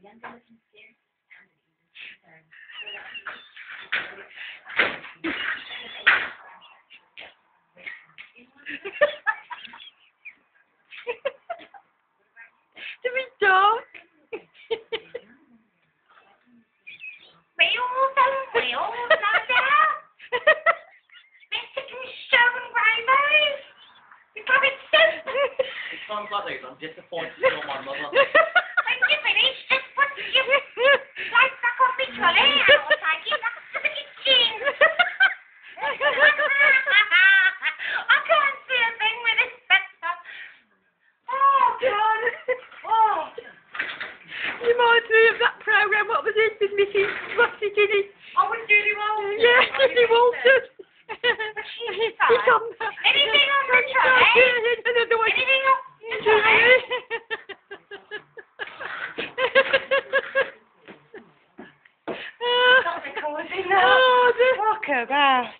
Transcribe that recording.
To be dark. Wheels and wheels, no doubt. Mexican stone rainbows. You probably soup. It sounds like these. I'm disappointed in my mother. When you finish, just put your light back on the trolley and I'll take you back to the kitchen. I can't see a thing with this better. Oh, God. Oh. Reminds me of that programme, what was it, with Mrs. What's it in it? I would do you all. Yeah, Judy Walters. She's fine. Anything on the trolley? Another one. Anything on the trolley? Oh, the fuck about.